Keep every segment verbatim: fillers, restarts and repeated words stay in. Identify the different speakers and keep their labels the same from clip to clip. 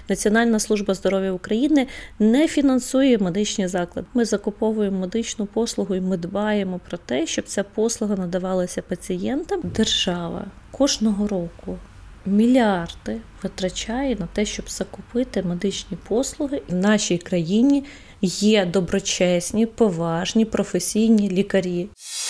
Speaker 1: Національна служба здоров'я України не фінансує медичні заклади. Ми закуповуємо медичну послугу і ми дбаємо про те, щоб ця послуга надавалася пацієнтам. Держава кожного року мільярди витрачає на те, щоб закупити медичні послуги. І в нашій країні є доброчесні, поважні, професійні лікарі.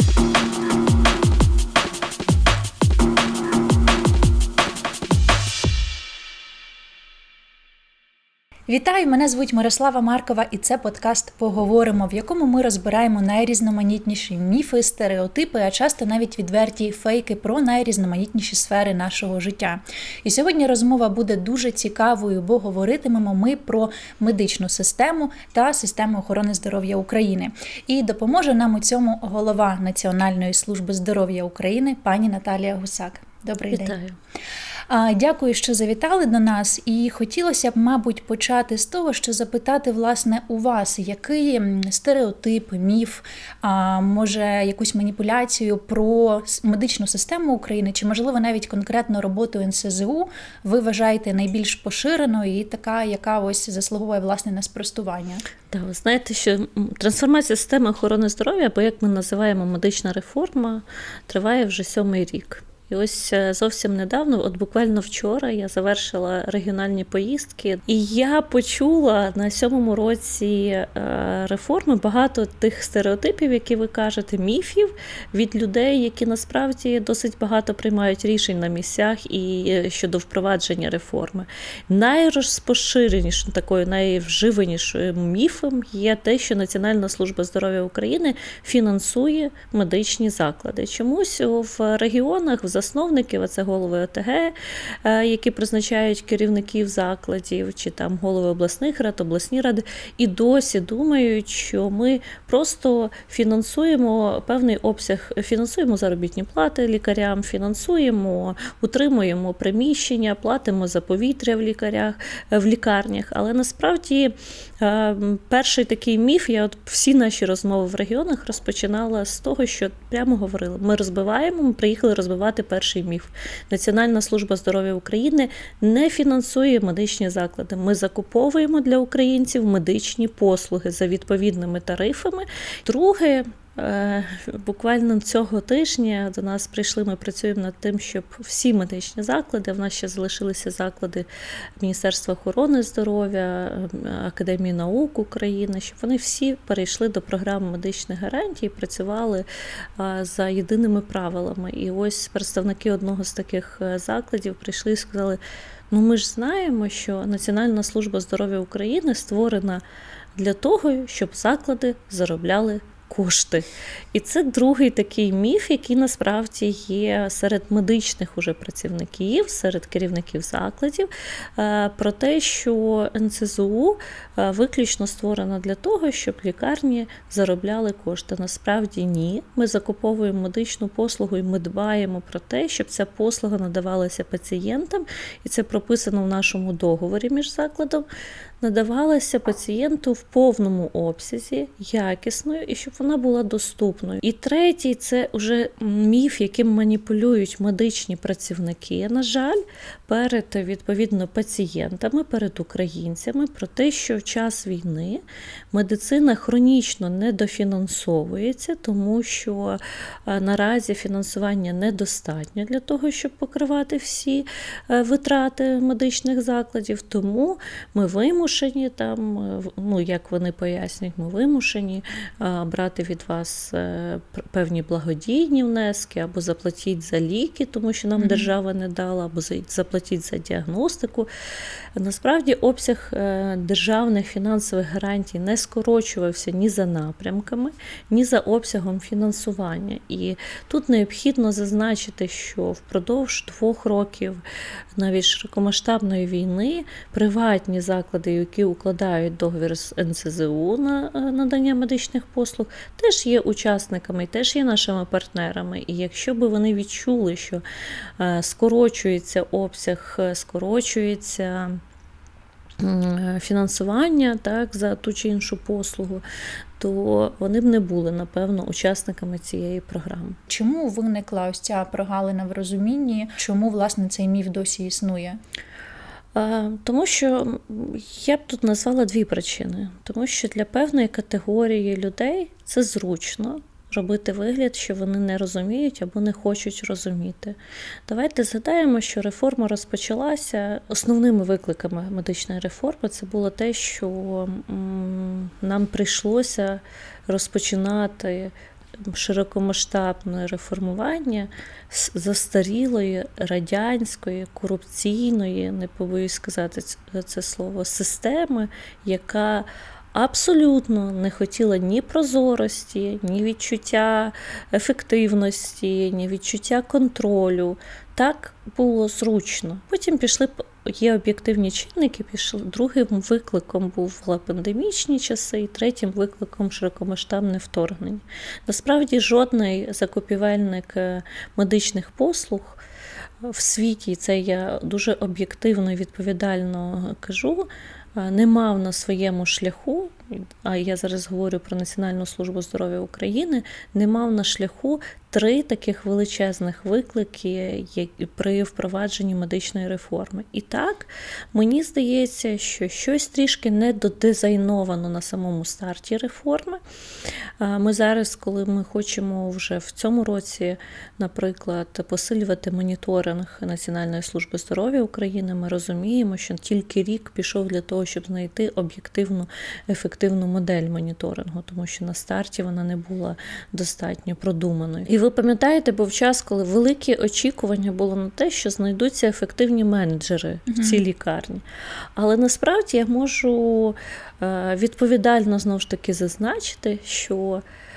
Speaker 2: Вітаю, мене звуть Мирослава Маркова, і це подкаст «Поговоримо», в якому ми розбираємо найрізноманітніші міфи, стереотипи, а часто навіть відверті фейки про найрізноманітніші сфери нашого життя. І сьогодні розмова буде дуже цікавою, бо говоритимемо ми про медичну систему та систему охорони здоров'я України. І допоможе нам у цьому голова Національної служби здоров'я України пані Наталія Гусак. Добрий
Speaker 1: Вітаю.
Speaker 2: день. Дякую, що завітали до нас, і хотілося б, мабуть, почати з того, що запитати, власне, у вас, який стереотип, міф, а може якусь маніпуляцію про медичну систему України, чи, можливо, навіть конкретно роботу ен ес зе у ви вважаєте найбільш поширеною і така, яка ось заслуговує, власне, на спростування?
Speaker 1: Так, ви знаєте, що трансформація системи охорони здоров'я, або як ми називаємо медична реформа, триває вже сьомий рік. І ось зовсім недавно, от буквально вчора, я завершила регіональні поїздки, і я почула на сьомому році реформи багато тих стереотипів, які ви кажете, міфів від людей, які насправді досить багато приймають рішень на місцях і щодо впровадження реформи. Найрозпоширенішим, такою найвживанішим міфом є те, що Національна служба здоров'я України фінансує медичні заклади. Чомусь в регіонах, в засновників, а це голови о те ге, які призначають керівників закладів, чи там голови обласних рад, обласні ради, і досі думають, що ми просто фінансуємо певний обсяг, фінансуємо заробітні плати лікарям, фінансуємо, утримуємо приміщення, платимо за повітря в лікарях, в лікарнях. Але насправді перший такий міф, я от всі наші розмови в регіонах розпочинала з того, що прямо говорили, ми розбиваємо, ми приїхали розбивати перший міф. Національна служба здоров'я України не фінансує медичні заклади. Ми закуповуємо для українців медичні послуги за відповідними тарифами. Друге, буквально цього тижня до нас прийшли, ми працюємо над тим, щоб всі медичні заклади, в нас ще залишилися заклади Міністерства охорони здоров'я, Академії наук України, щоб вони всі перейшли до програми медичних гарантій і працювали за єдиними правилами. І ось представники одного з таких закладів прийшли і сказали, ну ми ж знаємо, що Національна служба здоров'я України створена для того, щоб заклади заробляли кошти. І це другий такий міф, який насправді є серед медичних уже працівників, серед керівників закладів, про те, що ен ес зе у виключно створена для того, щоб лікарні заробляли кошти. Насправді ні. Ми закуповуємо медичну послугу і ми дбаємо про те, щоб ця послуга надавалася пацієнтам, і це прописано в нашому договорі між закладом, надавалася пацієнту в повному обсязі, якісною, і щоб вона була доступною. І третій – це вже міф, яким маніпулюють медичні працівники, на жаль, перед, відповідно, пацієнтами, перед українцями, про те, що в час війни медицина хронічно недофінансовується, тому що наразі фінансування недостатньо для того, щоб покривати всі витрати медичних закладів, тому ми вимушені там, ну, як вони пояснюють, ми вимушені брати від вас певні благодійні внески, або заплатіть за ліки, тому що нам mm-hmm. держава не дала, або заплатіть за діагностику. Насправді обсяг державних фінансових гарантій не скорочувався ні за напрямками, ні за обсягом фінансування. І тут необхідно зазначити, що впродовж двох років навіть широкомасштабної війни приватні заклади, які укладають договір з ен ес зе у на надання медичних послуг, теж є учасниками, теж є нашими партнерами. І якщо б вони відчули, що скорочується обсяг, скорочується фінансування, так, за ту чи іншу послугу, то вони б не були, напевно, учасниками цієї програми.
Speaker 2: Чому виникла ось ця прогалина в розумінні? Чому, власне, цей міф досі існує?
Speaker 1: Тому що я б тут назвала дві причини. Тому що для певної категорії людей це зручно робити вигляд, що вони не розуміють або не хочуть розуміти. Давайте згадаємо, що реформа розпочалася. Основними викликами медичної реформи це було те, що нам прийшлося розпочинати широкомасштабне реформування з застарілої, радянської, корупційної, не побоюсь сказати це слово, системи, яка абсолютно не хотіла ні прозорості, ні відчуття ефективності, ні відчуття контролю. Так було зручно. Потім пішли, є об'єктивні чинники, пішли. Другим викликом були пандемічні часи, і третім викликом широкомасштабне вторгнення. Насправді, жодний закупівельник медичних послуг в світі, це я дуже об'єктивно і відповідально кажу, не мав на своєму шляху, а я зараз говорю про Національну службу здоров'я України, не мав на шляху три таких величезних виклики при впровадженні медичної реформи. І так, мені здається, що щось трішки недодизайновано на самому старті реформи. Ми зараз, коли ми хочемо вже в цьому році, наприклад, посилювати моніторинг Національної служби здоров'я України, ми розуміємо, що тільки рік пішов для того, щоб знайти об'єктивну, ефективну модель моніторингу, тому що на старті вона не була достатньо продуманою. І ви пам'ятаєте, був час, коли великі очікування було на те, що знайдуться ефективні менеджери в цій лікарні. Але насправді я можу відповідально, знову ж таки, зазначити, що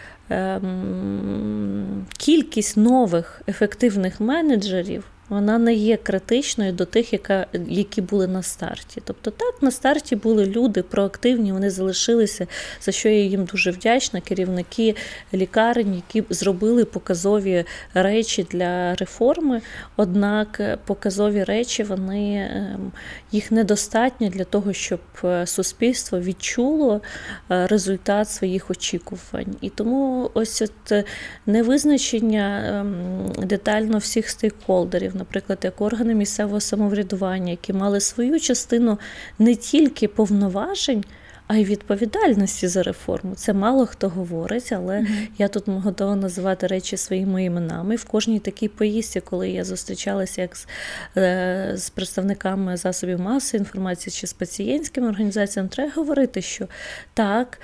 Speaker 1: ем, кількість нових ефективних менеджерів вона не є критичною до тих, яка, які були на старті. Тобто так, на старті були люди проактивні, вони залишилися, за що я їм дуже вдячна, керівники лікарень, які зробили показові речі для реформи, однак показові речі, вони, їх недостатньо для того, щоб суспільство відчуло результат своїх очікувань. І тому ось от невизначення детально всіх стейкхолдерів, наприклад, як органи місцевого самоврядування, які мали свою частину не тільки повноважень, а й відповідальності за реформу. Це мало хто говорить, але mm-hmm. я тут готова називати речі своїми іменами. В кожній такій поїздці, коли я зустрічалася як з, з представниками засобів масової інформації чи з пацієнтськими організаціями, треба говорити, що так,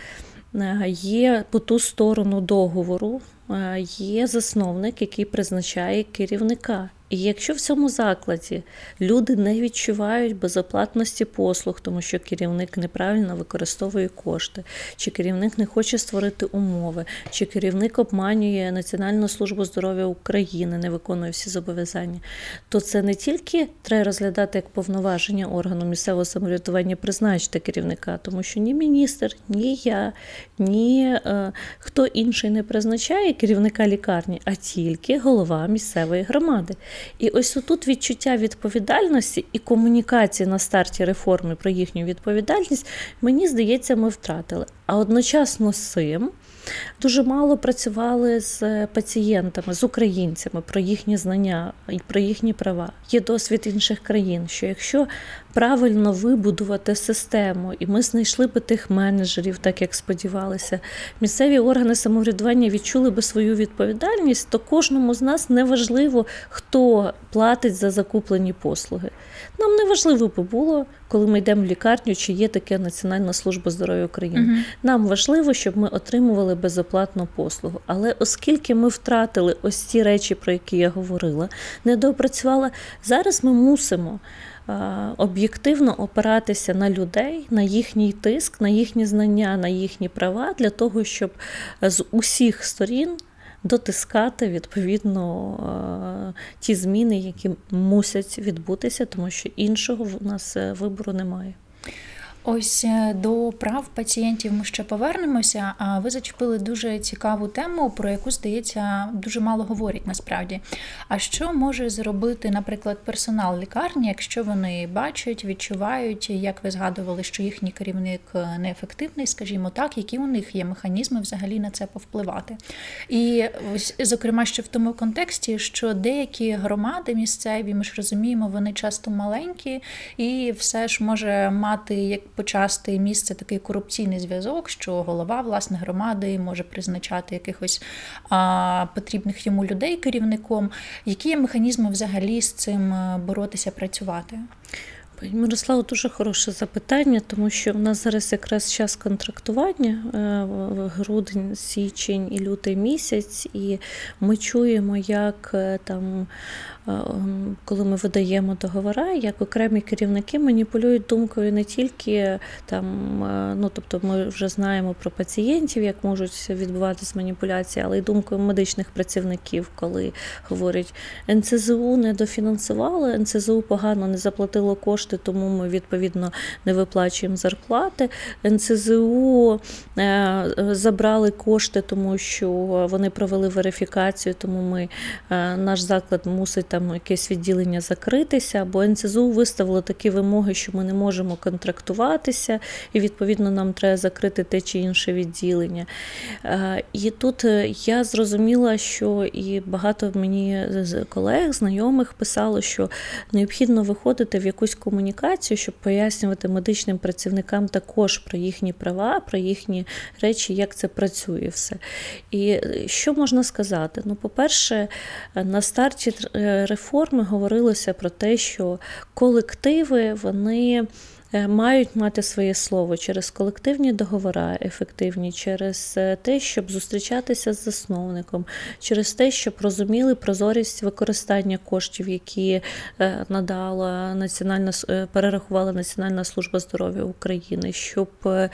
Speaker 1: є по ту сторону договору, є засновник, який призначає керівника. І якщо в цьому закладі люди не відчувають безоплатності послуг, тому що керівник неправильно використовує кошти, чи керівник не хоче створити умови, чи керівник обманює Національну службу здоров'я України, не виконує всі зобов'язання, то це не тільки треба розглядати як повноваження органу місцевого самоврядування призначити керівника, тому що ні міністр, ні я, ні е, хто інший не призначає керівника лікарні, а тільки голова місцевої громади. І ось тут відчуття відповідальності і комунікації на старті реформи про їхню відповідальність, мені здається, ми втратили. А одночасно з цим дуже мало працювали з пацієнтами, з українцями про їхні знання і про їхні права. Є досвід інших країн, що якщо правильно вибудувати систему, і ми знайшли би тих менеджерів, так як сподівалися, місцеві органи самоврядування відчули би свою відповідальність, то кожному з нас не важливо, хто платить за закуплені послуги. Нам не важливо би було, коли ми йдемо в лікарню, чи є таке Національна служба здоров'я України. Угу. Нам важливо, щоб ми отримували безоплатну послугу. Але оскільки ми втратили ось ці речі, про які я говорила, не доопрацювала, зараз ми мусимо об'єктивно опиратися на людей, на їхній тиск, на їхні знання, на їхні права, для того, щоб з усіх сторін дотискати, відповідно, ті зміни, які мусять відбутися, тому що іншого в нас вибору немає.
Speaker 2: Ось до прав пацієнтів ми ще повернемося, а ви зачепили дуже цікаву тему, про яку, здається, дуже мало говорять насправді. А що може зробити, наприклад, персонал лікарні, якщо вони бачать, відчувають, як ви згадували, що їхній керівник неефективний, скажімо так, які у них є механізми взагалі на це повпливати? І, ось, зокрема, ще в тому контексті, що деякі громади місцеві, ми ж розуміємо, вони часто маленькі, і все ж може мати як почасти місце такий корупційний зв'язок, що голова, власне, громади може призначати якихось а, потрібних йому людей керівником. Які є механізми взагалі з цим боротися, працювати?
Speaker 1: Мирослава, дуже хороше запитання, тому що в нас зараз якраз час контрактування, грудень, січень і лютий місяць, і ми чуємо, як там, коли ми видаємо договори, як окремі керівники маніпулюють думкою не тільки там, ну, тобто ми вже знаємо про пацієнтів, як можуть відбуватися маніпуляції, але й думкою медичних працівників, коли говорять, ен це зе у не дофінансували, ен це зе у погано не заплатило кошти, тому ми, відповідно, не виплачуємо зарплати. ен це зе у забрали кошти, тому що вони провели верифікацію, тому ми, наш заклад мусить там якесь відділення закритися, бо ен це зе у виставило такі вимоги, що ми не можемо контрактуватися, і, відповідно, нам треба закрити те чи інше відділення. І тут я зрозуміла, що і багато мені колег, знайомих писало, що необхідно виходити в якусь комунікацію, щоб пояснювати медичним працівникам також про їхні права, про їхні речі, як це працює все. І що можна сказати? Ну, по-перше, на старті реформи говорилося про те, що колективи, вони мають мати своє слово через колективні договори ефективні, через те, щоб зустрічатися з засновником, через те, щоб розуміли прозорість використання коштів, які надала Національна, перерахувала Національна служба здоров'я України, щоб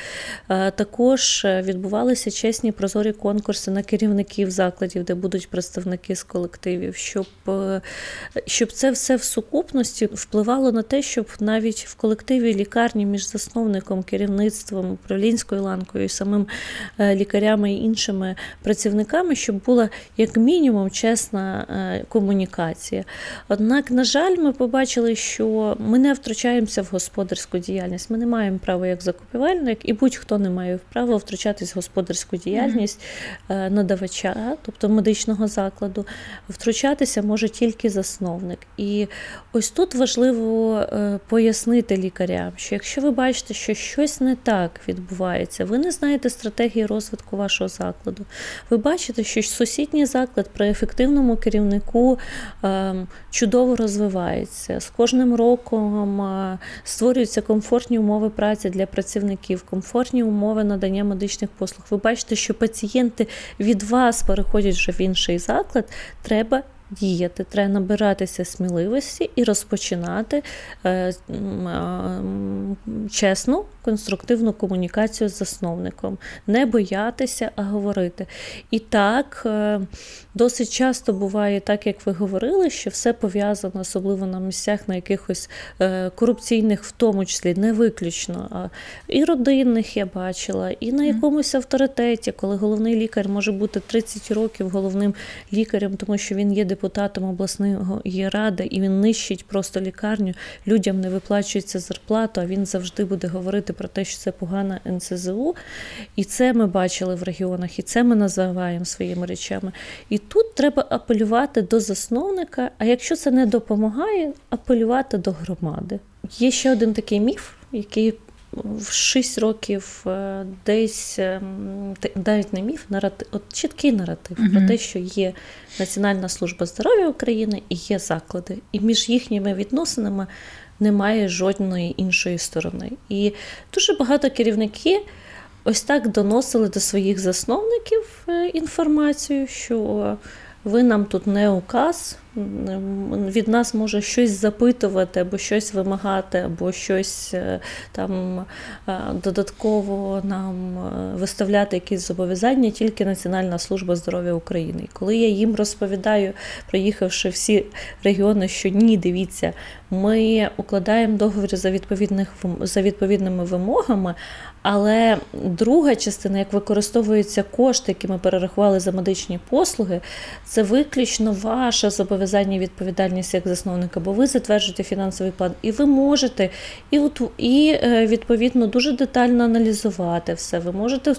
Speaker 1: також відбувалися чесні прозорі конкурси на керівників закладів, де будуть представники з колективів, щоб, щоб це все в сукупності впливало на те, щоб навіть в колективі лікарні між засновником, керівництвом, управлінською ланкою і самим лікарями і іншими працівниками, щоб була як мінімум чесна комунікація. Однак, на жаль, ми побачили, що ми не втручаємося в господарську діяльність. Ми не маємо права як закупівельник, і будь-хто не має права втручатись в господарську діяльність mm-hmm. надавача, тобто медичного закладу. Втручатися може тільки засновник. І ось тут важливо пояснити лікарям, що якщо ви бачите, що щось не так відбувається, ви не знаєте стратегії розвитку вашого закладу, ви бачите, що сусідній заклад при ефективному керівнику е, чудово розвивається, з кожним роком е, створюються комфортні умови праці для працівників, комфортні умови надання медичних послуг, ви бачите, що пацієнти від вас переходять вже в інший заклад, треба діяти, треба набиратися сміливості і розпочинати е, е, чесну, конструктивну комунікацію з засновником. Не боятися, а говорити. І так, е, досить часто буває так, як ви говорили, що все пов'язано, особливо на місцях, на якихось е, корупційних, в тому числі, не виключно, а і родинних я бачила, і на якомусь авторитеті, коли головний лікар може бути тридцять років головним лікарем, тому що він є депутатом обласної ради, і він нищить просто лікарню, людям не виплачується зарплату, а він завжди буде говорити про те, що це погана ен це зе у. І це ми бачили в регіонах, і це ми називаємо своїми речами. І тут треба апелювати до засновника, а якщо це не допомагає, апелювати до громади. Є ще один такий міф, який в шість років десь, навіть не міф, наратив, от чіткий наратив uh-huh. про те, що є Національна служба здоров'я України і є заклади. І між їхніми відносинами немає жодної іншої сторони. І дуже багато керівників ось так доносили до своїх засновників інформацію, що ви нам тут не указ, від нас може щось запитувати, або щось вимагати, або щось там додатково нам виставляти якісь зобов'язання тільки Національна служба здоров'я України. І коли я їм розповідаю, проїхавши всі регіони, що ні, дивіться, ми укладаємо договір за, відповідних, за відповідними вимогами, але друга частина, як використовуються кошти, які ми перерахували за медичні послуги, це виключно ваше зобов'язання і відповідальність як засновника, бо ви затверджуєте фінансовий план, і ви можете і, і відповідно дуже детально аналізувати все. Ви можете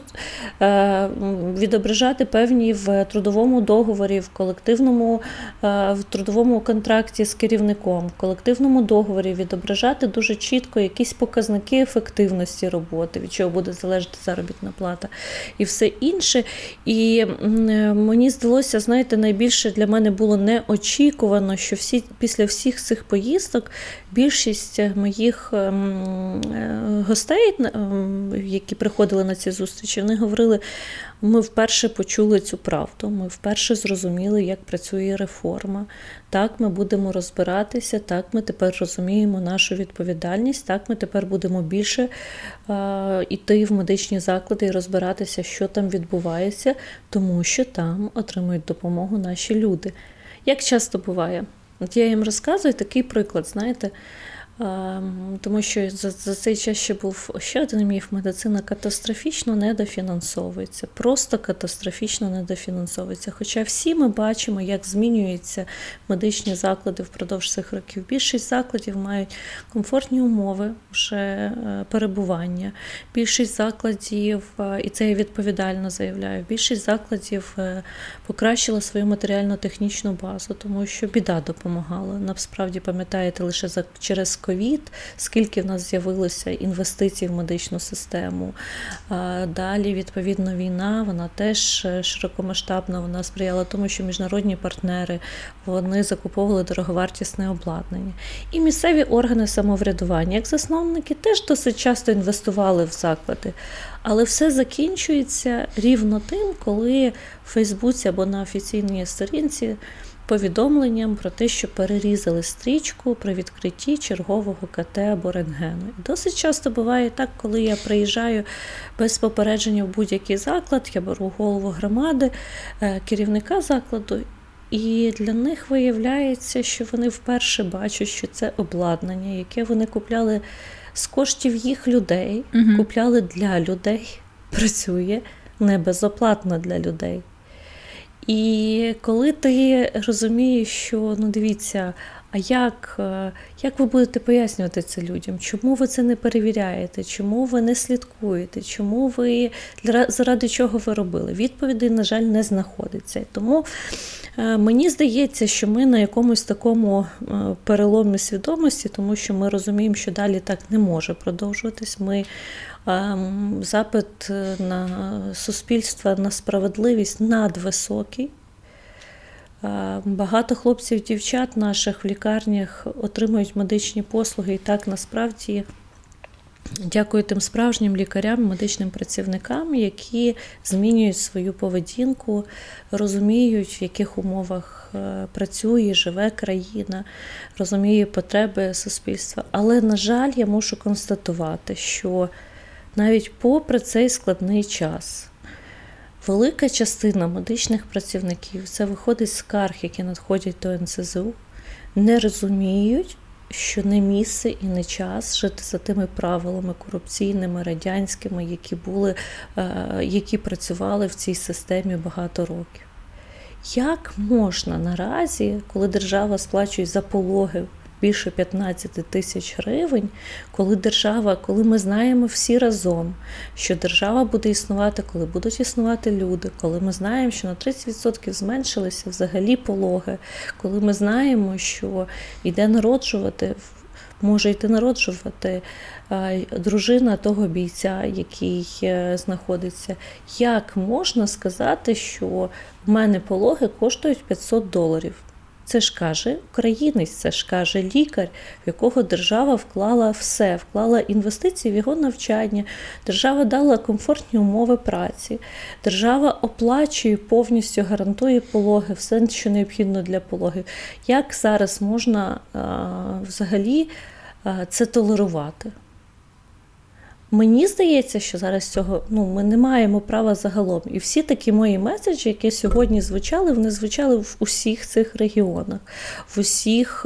Speaker 1: відображати певні в трудовому договорі, в колективному в трудовому контракті з керівником, в колективному договорі відображати дуже чітко якісь показники ефективності роботи, від чого буде залежати заробітна плата і все інше. І мені здалося, знаєте, найбільше для мене було неочікувано, що всі, після всіх цих поїздок більшість моїх гостей, які приходили на ці зустрічі, вони говорили, ми вперше почули цю правду, ми вперше зрозуміли, як працює реформа. Так, ми будемо розбиратися, так, ми тепер розуміємо нашу відповідальність, так, ми тепер будемо більше е, йти в медичні заклади і розбиратися, що там відбувається, тому що там отримують допомогу наші люди. Як часто буває? От я їм розказую такий приклад, знаєте, тому що за, за цей час ще був ще один міф: медицина катастрофічно недофінансовується, просто катастрофічно недофінансовується. Хоча всі ми бачимо, як змінюються медичні заклади впродовж цих років. Більшість закладів мають комфортні умови вже перебування, більшість закладів, і це я відповідально заявляю, більшість закладів покращила свою матеріально-технічну базу, тому що біда допомагала. Насправді, пам'ятаєте, лише за, через ковід, скільки в нас з'явилося інвестицій в медичну систему. Далі, відповідно, війна, вона теж широкомасштабна, вона сприяла тому, що міжнародні партнери, вони закуповували дороговартісне обладнання. І місцеві органи самоврядування, як засновники, теж досить часто інвестували в заклади. Але все закінчується рівно тим, коли в Фейсбуці або на офіційній сторінці повідомленням про те, що перерізали стрічку при відкритті чергового КТ або рентгену. І досить часто буває так, коли я приїжджаю без попередження в будь-який заклад, я беру голову громади, керівника закладу, і для них виявляється, що вони вперше бачать, що це обладнання, яке вони купляли з коштів їх людей, угу. купляли для людей, працює не безоплатно для людей. І коли ти розумієш, що, ну дивіться, а як, як ви будете пояснювати це людям? Чому ви це не перевіряєте? Чому ви не слідкуєте? Чому ви, заради чого ви робили? Відповідей, на жаль, не знаходиться. Тому мені здається, що ми на якомусь такому переломі свідомості, тому що ми розуміємо, що далі так не може продовжуватись. Ми запит на суспільство, на справедливість надвисокий. Багато хлопців, дівчат наших в лікарнях отримують медичні послуги, і так насправді дякую тим справжнім лікарям, медичним працівникам, які змінюють свою поведінку, розуміють, в яких умовах працює, живе країна, розуміє потреби суспільства. Але, на жаль, я мушу констатувати, що навіть попри цей складний час, велика частина медичних працівників, це виходить з скарг, які надходять до ен ес зе у, не розуміють, що не місце і не час жити за тими правилами корупційними, радянськими, які були, які працювали в цій системі багато років. Як можна наразі, коли держава сплачує за пологи більше п'ятнадцять тисяч гривень, коли держава, коли ми знаємо всі разом, що держава буде існувати, коли будуть існувати люди, коли ми знаємо, що на тридцять відсотків зменшилися взагалі пологи, коли ми знаємо, що йде народжувати, може йти народжувати дружина того бійця, який знаходиться. Як можна сказати, що в мене пологи коштують п'ятсот доларів? Це ж каже українець, це ж каже лікар, в якого держава вклала все, вклала інвестиції в його навчання, держава дала комфортні умови праці, держава оплачує, повністю гарантує пологи, все, що необхідно для пологів. Як зараз можна а, взагалі а, це толерувати? Мені здається, що зараз цього, ну, ми не маємо права загалом. І всі такі мої меседжі, які сьогодні звучали, вони звучали в усіх цих регіонах, в усіх,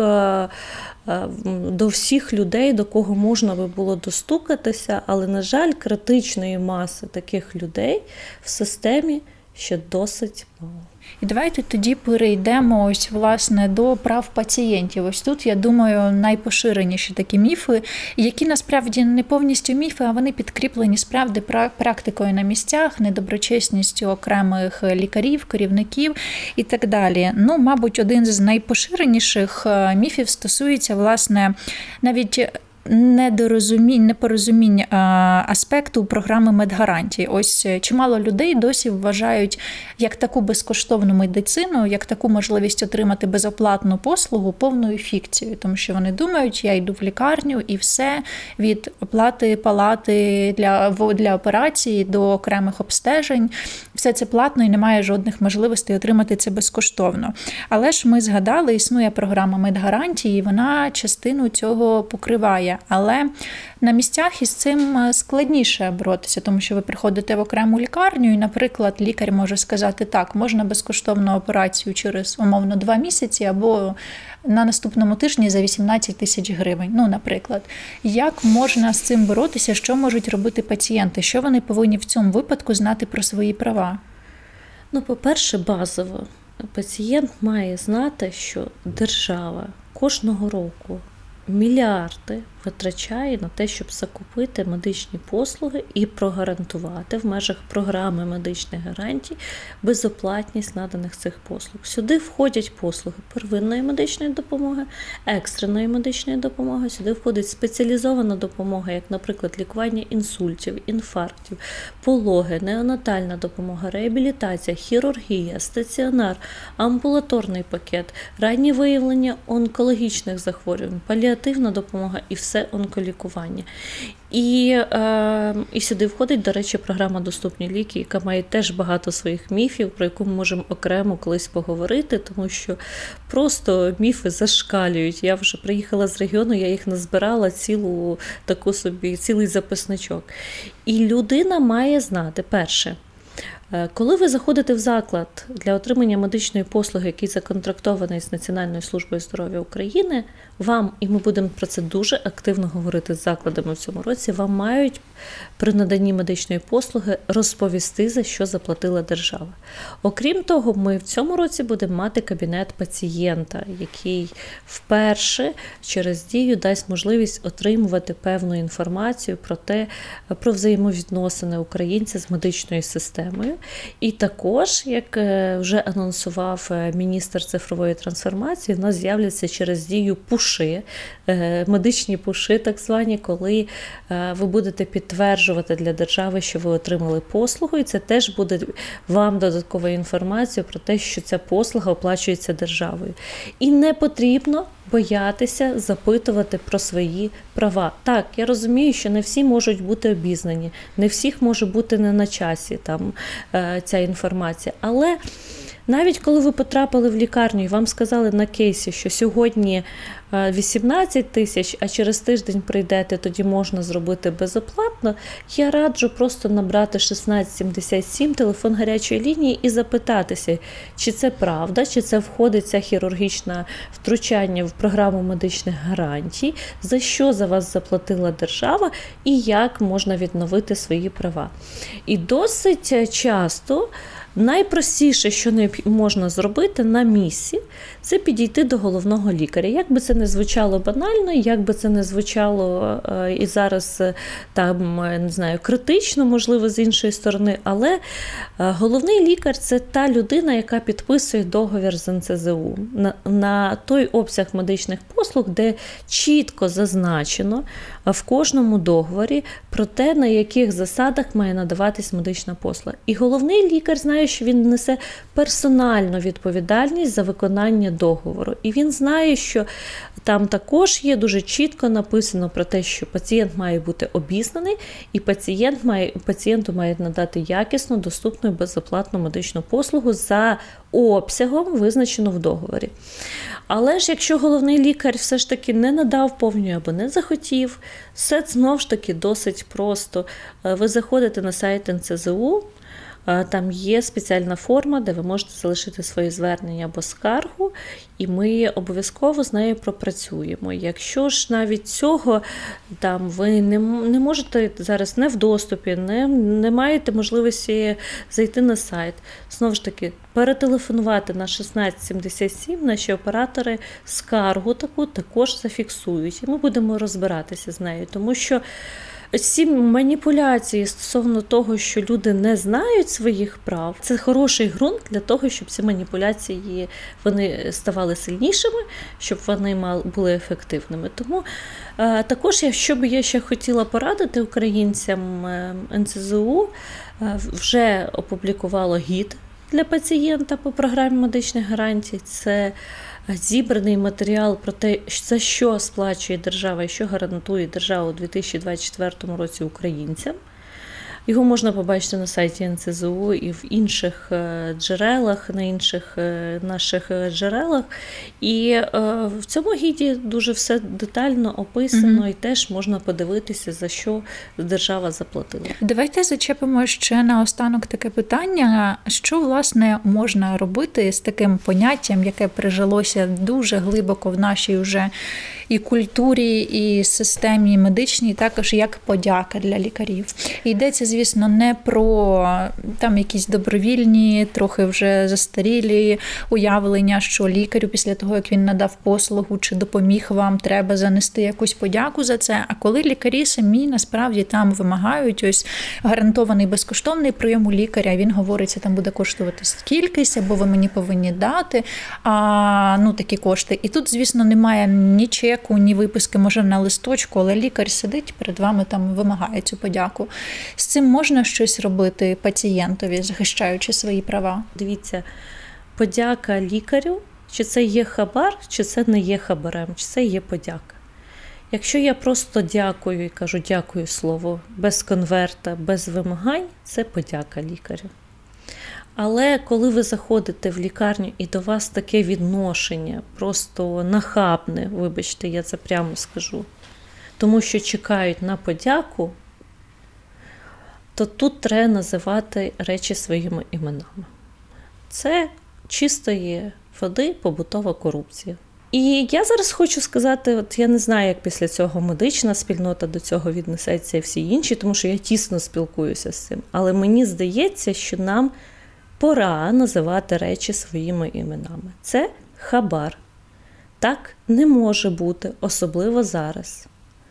Speaker 1: до всіх людей, до кого можна би було достукатися, але, на жаль, критичної маси таких людей в системі ще досить мало.
Speaker 2: І давайте тоді перейдемо ось, власне, до прав пацієнтів. Ось тут, я думаю, найпоширеніші такі міфи, які насправді не повністю міфи, а вони підкріплені справді практикою на місцях, недоброчесністю окремих лікарів, керівників і так далі. Ну, мабуть, один з найпоширеніших міфів стосується, власне, навіть недорозумінь, непорозумінь аспекту програми медгарантії. Ось чимало людей досі вважають як таку безкоштовну медицину, як таку можливість отримати безоплатну послугу повною фікцією, тому що вони думають, я йду в лікарню і все, від оплати палати для, для операції до окремих обстежень, все це платно і немає жодних можливостей отримати це безкоштовно. Але ж ми згадали, існує програма медгарантії, і вона частину цього покриває. Але на місцях із цим складніше боротися, тому що ви приходите в окрему лікарню і, наприклад, лікар може сказати, так, можна безкоштовну операцію через, умовно, два місяці або на наступному тижні за вісімнадцять тисяч гривень, ну, наприклад. Як можна з цим боротися, що можуть робити пацієнти, що вони повинні в цьому випадку знати про свої права?
Speaker 1: Ну, по-перше, базово, пацієнт має знати, що держава кожного року мільярди витрачає на те, щоб закупити медичні послуги і прогарантувати в межах програми медичних гарантій безоплатність наданих цих послуг. Сюди входять послуги первинної медичної допомоги, екстреної медичної допомоги, сюди входить спеціалізована допомога, як, наприклад, лікування інсультів, інфарктів, пологи, неонатальна допомога, реабілітація, хірургія, стаціонар, амбулаторний пакет, раннє виявлення онкологічних захворювань, паліативна допомога і все це онколікування. І, е, і сюди входить, до речі, програма «Доступні ліки», яка має теж багато своїх міфів, про яку ми можемо окремо колись поговорити, тому що просто міфи зашкалюють. Я вже приїхала з регіону, я їх назбирала цілу таку собі, цілий записничок. І людина має знати, перше, коли ви заходите в заклад для отримання медичної послуги, який законтрактований з Національною службою здоров'я України, вам, і ми будемо про це дуже активно говорити з закладами в цьому році, вам мають при наданні медичної послуги розповісти, за що заплатила держава. Окрім того, ми в цьому році будемо мати кабінет пацієнта, який вперше через Дію дасть можливість отримувати певну інформацію про те, про взаємовідносини українця з медичною системою. І також, як вже анонсував міністр цифрової трансформації, у нас з'являться через Дію пуши, медичні пуши так звані, коли ви будете підтверджувати для держави, що ви отримали послугу, і це теж буде вам додаткова інформація про те, що ця послуга оплачується державою. І не потрібно боятися запитувати про свої права. Так, я розумію, що не всі можуть бути обізнані, не всіх може бути не на часі там, ця інформація, але навіть коли ви потрапили в лікарню і вам сказали на кейсі, що сьогодні вісімнадцять тисяч, а через тиждень прийдете, тоді можна зробити безоплатно, я раджу просто набрати шістнадцять сімдесят сім, телефон гарячої лінії, і запитатися, чи це правда, чи це входить ця хірургічне втручання в програму медичних гарантій, за що за вас заплатила держава і як можна відновити свої права. І досить часто найпростіше, що не можна зробити на місці, це підійти до головного лікаря. Як би це не звучало банально, як би це не звучало і зараз там, не знаю, критично, можливо, з іншої сторони, але головний лікар – це та людина, яка підписує договір з ен це зе у на, на той обсяг медичних послуг, де чітко зазначено в кожному договорі про те, на яких засадах має надаватись медична послуга. І головний лікар знає, що він несе персональну відповідальність за виконання договору. І він знає, що там також є дуже чітко написано про те, що пацієнт має бути обізнаний, і пацієнт має, пацієнту має надати якісну, доступну і безоплатну медичну послугу за обсягом, визначено в договорі. Але ж якщо головний лікар все ж таки не надав повню або не захотів, все знову ж таки досить просто. Ви заходите на сайт ен це зет у, там є спеціальна форма, де ви можете залишити свої звернення або скаргу, і ми обов'язково з нею пропрацюємо. Якщо ж навіть цього там ви не, не можете зараз не в доступі, не, не маєте можливості зайти на сайт, знову ж таки, перетелефонувати на шістнадцять сімдесят сім, наші оператори скаргу таку також зафіксують, і ми будемо розбиратися з нею, тому що ці маніпуляції стосовно того, що люди не знають своїх прав, це хороший ґрунт для того, щоб ці маніпуляції вони ставали сильнішими, щоб вони були ефективними. Тому е, також, що би я ще хотіла порадити українцям, ен це зет у е, вже опублікувало гід для пацієнта по програмі медичних гарантій. Це зібраний матеріал про те, за що сплачує держава і що гарантує держава у дві тисячі двадцять четвертому році українцям. Його можна побачити на сайті ен це зет у і в інших джерелах, на інших наших джерелах. І в цьому гіді дуже все детально описано, mm-hmm. і теж можна подивитися, за що держава заплатила.
Speaker 2: Давайте зачепимо ще наостанок таке питання. Що, власне, можна робити з таким поняттям, яке прижилося дуже глибоко в нашій вже і культурі, і системі медичній, також як подяка для лікарів. І йдеться, звісно, не про там якісь добровільні, трохи вже застарілі уявлення, що лікарю після того, як він надав послугу чи допоміг вам, треба занести якусь подяку за це. А коли лікарі самі насправді там вимагають ось гарантований безкоштовний прийом у лікаря, він говорить, це там буде коштувати скількись, або ви мені повинні дати а, ну, такі кошти. І тут, звісно, немає ні чеку, ні виписки, може, на листочку, але лікар сидить перед вами, там вимагає цю подяку. З цим можна щось робити пацієнтові, захищаючи свої права?
Speaker 1: Дивіться, подяка лікарю, чи це є хабар, чи це не є хабарем, чи це є подяка. Якщо я просто дякую і кажу дякую слово, без конверта, без вимагань, це подяка лікарю. Але коли ви заходите в лікарню і до вас таке відношення, просто нахабне, вибачте, я це прямо скажу, тому що чекають на подяку, то тут треба називати речі своїми іменами. Це чистої води побутова корупція. І я зараз хочу сказати, от я не знаю, як після цього медична спільнота до цього віднесеться і всі інші, тому що я тісно спілкуюся з цим. Але мені здається, що нам пора називати речі своїми іменами. Це хабар. Так не може бути, особливо зараз.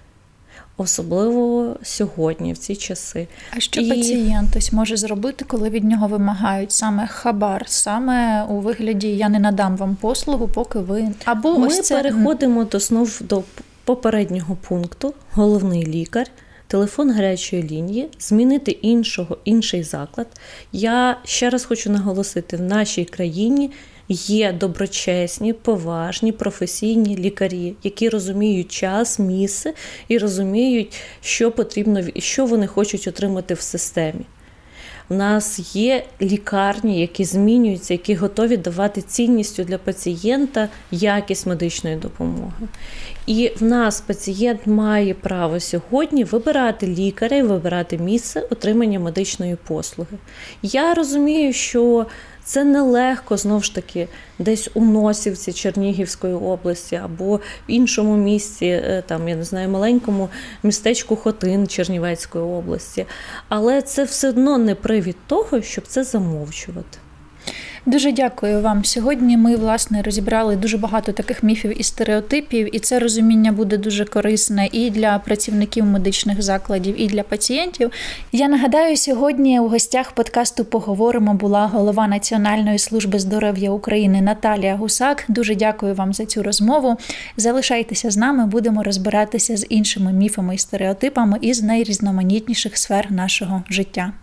Speaker 1: Особливо сьогодні, в ці часи.
Speaker 2: А що і... пацієнт ось може зробити, коли від нього вимагають саме хабар, саме у вигляді «я не надам вам послугу, поки ви...» Або
Speaker 1: Ми
Speaker 2: ось це...
Speaker 1: переходимо до, знов до попереднього пункту, головний лікар, телефон гарячої лінії, змінити іншого, інший заклад. Я ще раз хочу наголосити, в нашій країні є доброчесні, поважні, професійні лікарі, які розуміють час, місце і розуміють, що потрібно, що вони хочуть отримати в системі. У нас є лікарні, які змінюються, які готові давати цінністю для пацієнта якість медичної допомоги. І в нас пацієнт має право сьогодні вибирати лікаря і вибирати місце отримання медичної послуги. Я розумію, що це нелегко, знову ж таки, десь у Носівці Чернігівської області або в іншому місці, там, я не знаю, маленькому містечку Хотин Чернівецької області. Але це все одно не привід того, щоб це замовчувати.
Speaker 2: Дуже дякую вам. Сьогодні ми, власне, розібрали дуже багато таких міфів і стереотипів, і це розуміння буде дуже корисне і для працівників медичних закладів, і для пацієнтів. Я нагадаю, сьогодні у гостях подкасту «Поговоримо» була голова Національної служби здоров'я України Наталія Гусак. Дуже дякую вам за цю розмову. Залишайтеся з нами, будемо розбиратися з іншими міфами і стереотипами із найрізноманітніших сфер нашого життя.